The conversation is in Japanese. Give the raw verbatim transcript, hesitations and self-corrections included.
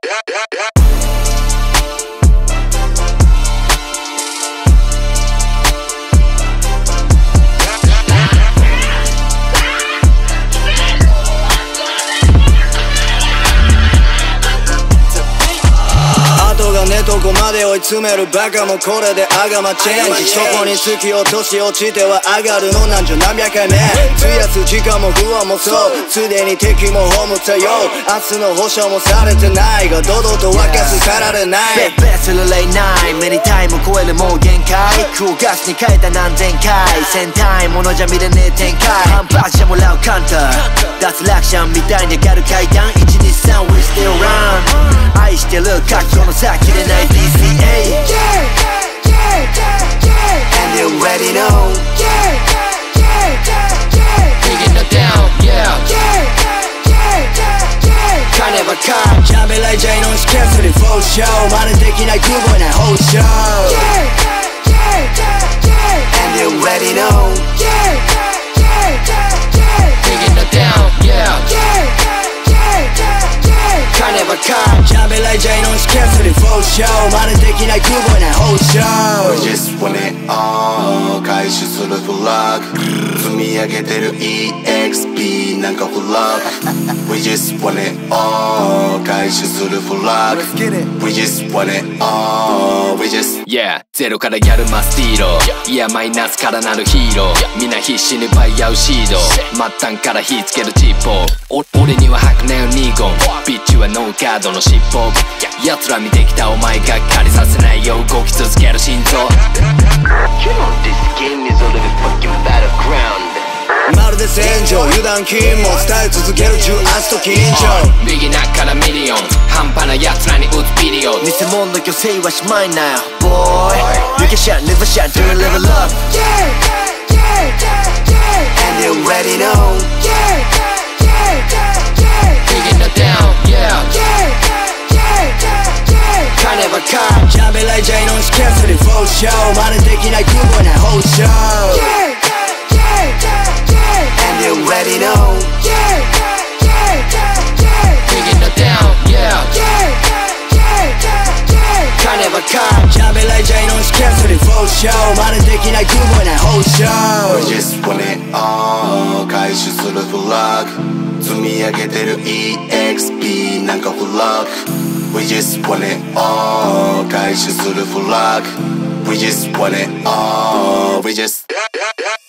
どこまで追い詰めるバカもこれであがまチェンジ。そこに突き落とし落ちては上がるの何十何百回目。費やす時間も不安もそうすでに敵も葬ったよ。明日の保証もされてないが堂々と沸かすかられない。 ベベスルレイないメニタイム超えるもう限界。クオガスに変えた何千回戦隊ものじゃ見れねえ展開。反発者もらうカンター脱落者みたいに上がる階段 いちにさん We still run 愛してる覚悟の先でない ディーシーエー And you already know Digging it down, yeah Carnival car キャベライジャイのスケスリフォーショー真似できない空母いない報奨 And you already know Digging it down, yeah Carnival car キャベライジャイのスケスリフォーショー真似できない空母いない報奨 We just want it all 回収するフラッグ積み上げてる イーエックスピー なんかフラッグ We just want it all 回収するフラッグ We just want it all We just Yeah ゼロからやるマスティーロいやマイナスからなるヒーローみんな必死に奪い合うシード末端から火つけるチップお俺には吐くなよニーゴンビッチはノーガードの尻尾奴ら見てきたお前がっかりさせないよ動き続ける心臓 You know this game is all in the fucking battleground まるで戦場油断禁も伝え続ける重圧と緊張ビギナーからミリオン半端な奴らに打つビデオ偽物の虚勢はしまいなよ Boy You can shot, never shot, do it, level up And you already know Digging it down, yeah Carnival car キャベライジャイのスケスリフォーショー真似できない空母いない報奨 And you already know Digging it down, yeah Carnival car キャベライジャイのスケスリフォーショー真似できない空母いない報奨 We just want it all 回収するフラッグ積み上げてる イーエックスピー なんかフラッグ We just want it all 回収するフラッグ We just want it all We just